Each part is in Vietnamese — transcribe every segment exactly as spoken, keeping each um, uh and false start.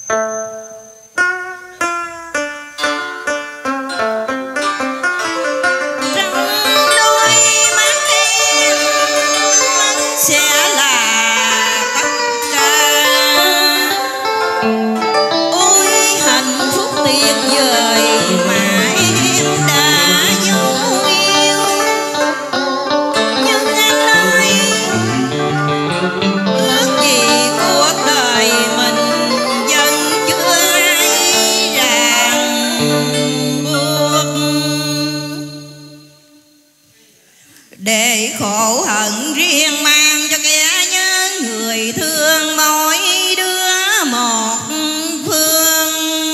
để khổ hận riêng mang cho kẻ nhớ người thương mỗi đứa một phương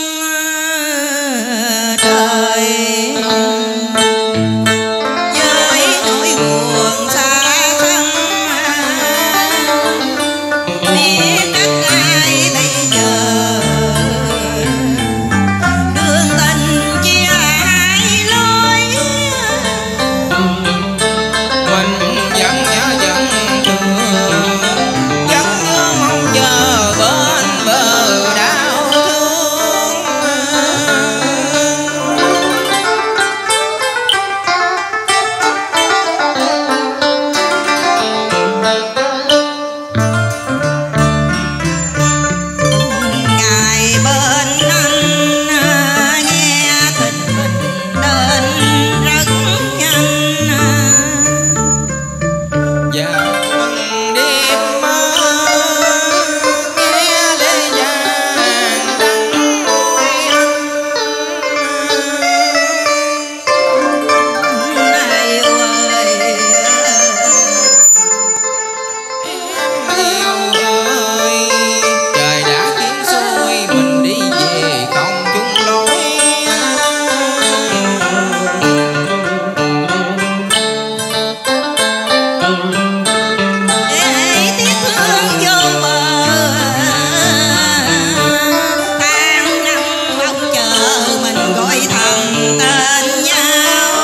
trời. Với nỗi buồn xa thân biết cách ai bây giờ, đường tình chia hai lối. Mình vẫn nhớ vẫn thương, vẫn nhớ mong chờ bên bờ đau thương. Ngày bên anh nghe tình mình đến rất nhanh, Và bằng đêm mơ nghe lê vàng đắng môi anh. này ơi Em yêu ơi, trời đã kiếm xuôi mình đi về không chung lối. để tiếc thương vô bờ, tháng năm mong chờ mình gọi thầm tên nhau.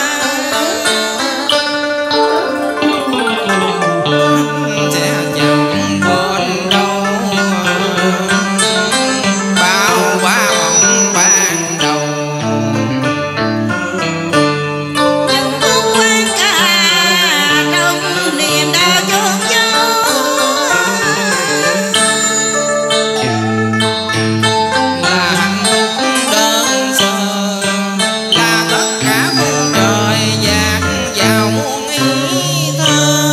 Sẽ chẳng quên đâu bao qua mộng ban đầu. Những phút quan ca trong niềm đau chôn giấu, Là hạnh phúc đơn sơ, là tất cả vùng trời dạt vào muôn ý thơ.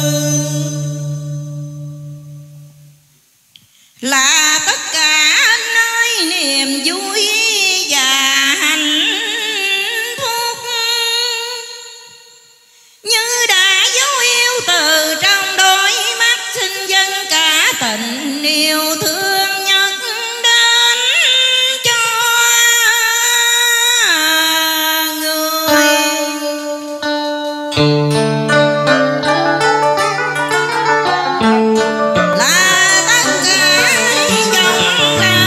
là tất cả nơi niềm vui và hạnh phúc. Như đã dấu yêu từ trong đôi mắt, xin dâng cả tình yêu thương nhất đến cho người. Là tất cả dòng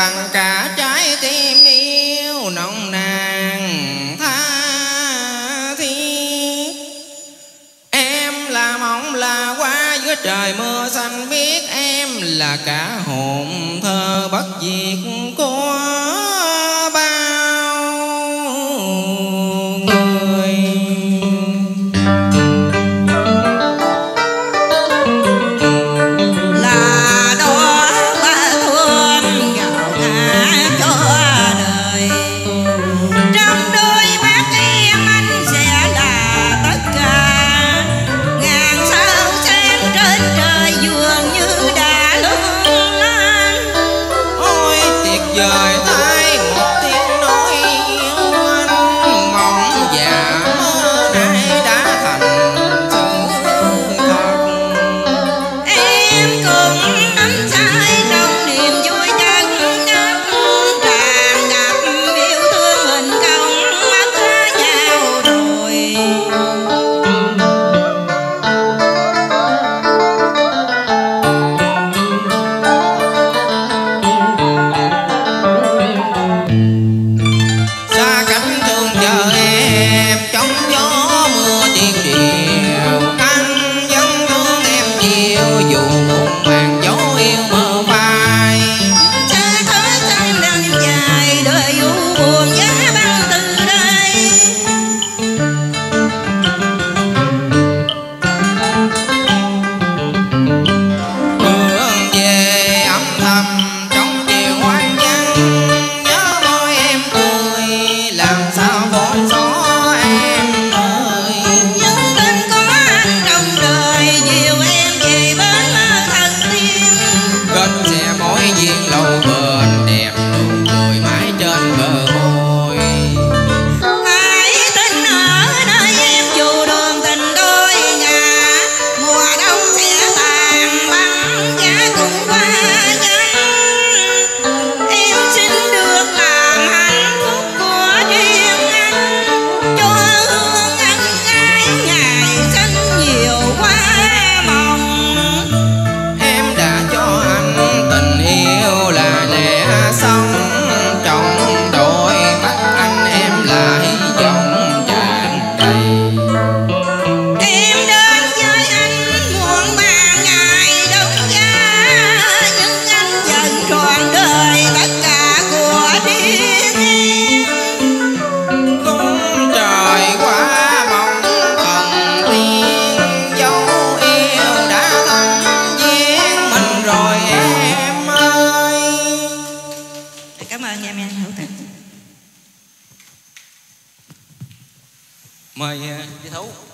bằng cả trái tim yêu nồng nàn tha thiết. Em là mộng là hoa giữa trời mưa xanh biếc, em là cả hồn thơ bất diệt của bao người. Là đó hoa thơm gạo ngã cho đời, trong đôi mắt em anh sẽ là tất cả. Ngàn sao sáng trên trời dường như đã lung lên. Ôi tuyệt vời thay một tiếng nói yêu anh, mong và mơ nay đã thành sự thật. Em cũng nắm tay trong niềm vui chân nhất, tràn ngập yêu thương hình công mắt nhau rồi. Xa cách thương chờ em trong gió mưa tiếng điều, anh vẫn thương em nhiều dù muôn màn dấu yêu mơ phai. Xa thói xanh đang đêm dài, đời u buồn giá băng từ đây. Hương về âm thầm trong chiều hoang vắng, nhớ môi em cười làm sao vội gió em ơi. Nhưng bên có anh trong đời, dìu em về bên mơ thần tiên. Kết sẽ mối duyên lâu bền, đẹp nụ cười mãi trên bờ môi. Hãy tin ở nơi em dù đường tình đôi ngả, mùa đông sẽ tàn băng giá cũng qua nhanh. Em xin được làm hạnh phúc của riêng anh, cho hương anh gái ngày xanh nhiều hoa mộng. Em đã cho anh tình yêu là lẽ sống, trong đôi mắt anh em là hy vọng tràn đầy. Em đến với anh muộn ba ngày đông giá, nhưng anh dần trọn đời tất cả của riêng em. Khung trời qua mong thần tiên, dấu yêu đã thăm viếng mình rồi em ơi. Cảm ơn em nha Hữu Tình. Mời chị Thú.